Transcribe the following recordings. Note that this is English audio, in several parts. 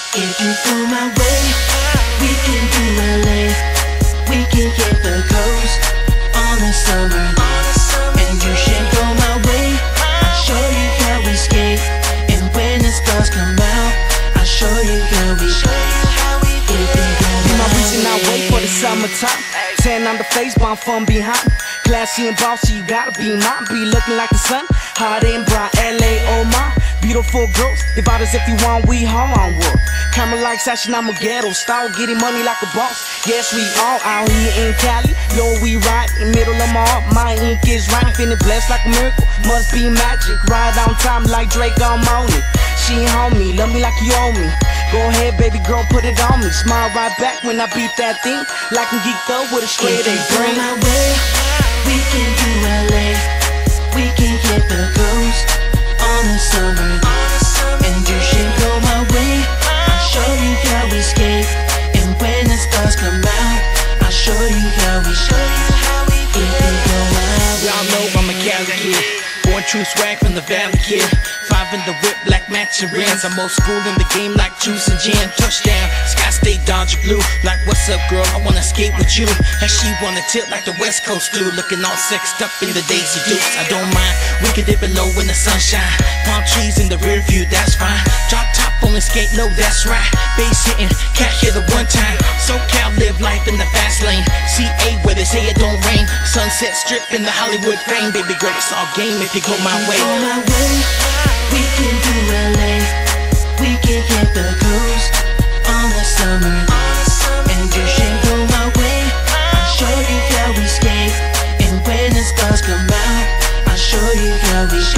If you go my way, we can do LA. We can hit the coast on the summer. And you should go my way. I'll show you how we skate. And when the stars come out, I'll show you how we Be my reason I wait for the summertime. 10 on the face, but I'm from behind. Classy and bossy, you gotta be mine. Be looking like the sun, hot and bright. LA, oh my, beautiful girls. Divide us if you want, we home on work. Camera like action, I'm a ghetto style, getting money like a boss. Yes, we all out here in Cali. Yo, we ride in middle of my heart. My ink is right, feeling blessed like a miracle. Must be magic, right on time like Drake, I'm on it. She ain't on me, love me like you owe me. Go ahead, baby girl, put it on me. Smile right back when I beat that thing, like I'm geeked up with a straight A brain. My way, we can do LA. We can hit the coast on the summer. And you should go my way. I'll show you how we skate. And when the stars come out, I'll show you how we if you go my way. Y'all know I'm a Cali kid, born true swag from the Valley kid. 5 in the whip, black matching rims. I'm old school in the game like juice and gin. Touchdown, Sky State, Dodger blue. Like what's up girl, I wanna skate with you. And she wanna tilt like the West Coast do. Looking all sexed up in the Daisy Dukes. I don't mind, we can dip it low in the sunshine. Palm trees in the rear view, that's fine. Drop top on the skate low, that's right. Bass hitting, can't hear the one time. SoCal live life in the fast lane. CA where they say it don't rain. Sunset Strip in the Hollywood fame. Baby girl, it's all game if you go my way. We can do LA. We can hit the coast on the summer. And you should go my way. I'll show you how we skate. And when the stars come out, I'll show you how we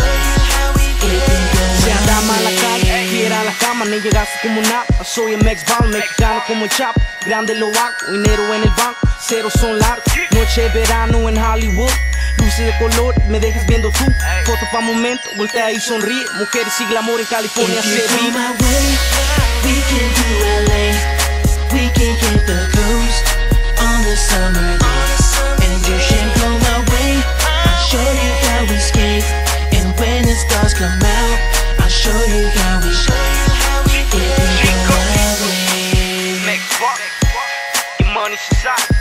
Se andaba en la calle, y era la cama, ni llegaste como un app. Soy el Mex Ball, mexicano como el Chap. Grande lo hago, dinero en el banco, ceros son largos. Noche de verano en Hollywood, luces de color, me dejas viendo tú. Foto pa' momento, voltea y sonríe. Mujeres y glamour en California se vive. We can do LA. We can hit the coast on the summer. And you should go my way. I'll show you how we skate. And when the stars come out, I'll show you how we if you go my way. Mex Ball, your money's inside.